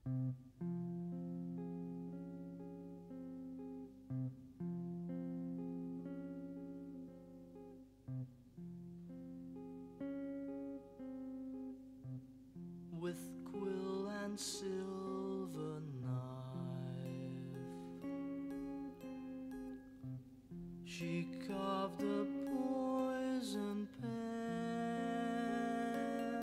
With quill and silver knife, she carved a poison pen,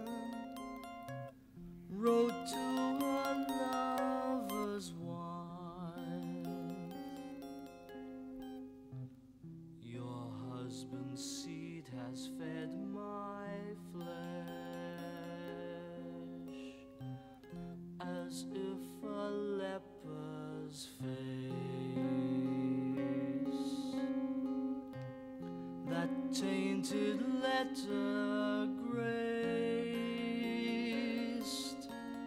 wrote to a lover's wife, your husband's seed has fed my flesh, as if a leper's face. That tainted letter graced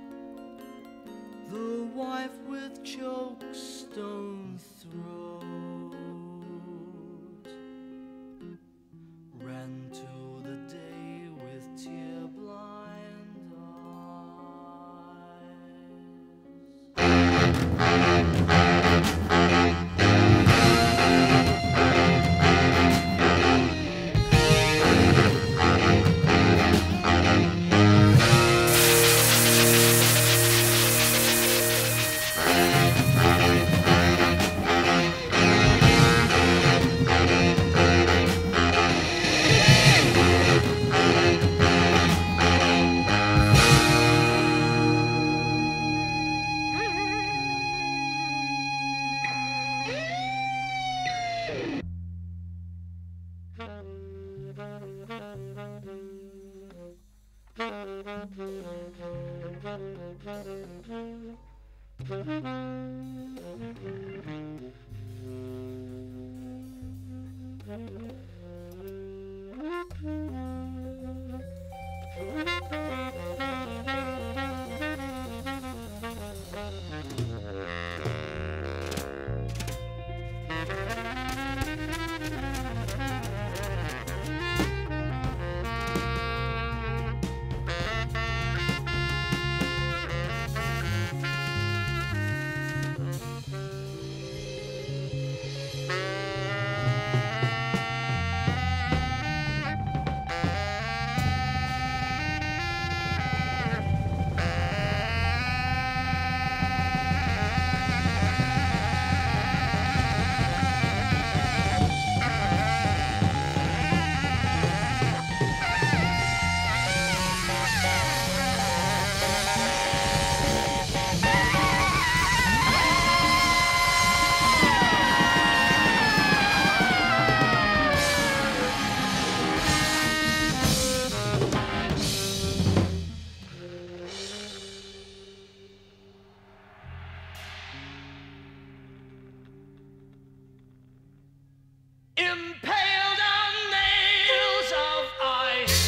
the wife with chokestone throat, ran to the day with tear-blind impaled on nails of ice,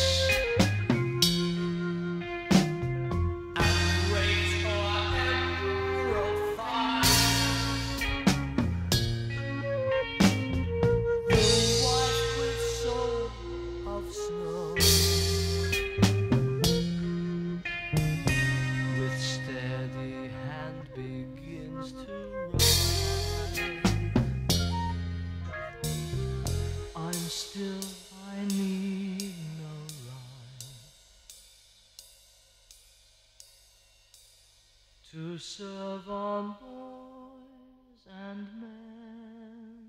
and raked or emerald fire. The wife with soul of snow, with steady hand begins to rise. I'm still, I need no rhyme to serve on boys and men.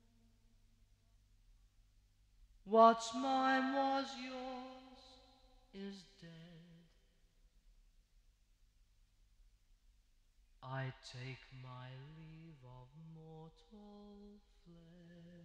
What's mine was yours is dead. I take my leave of mortal flesh.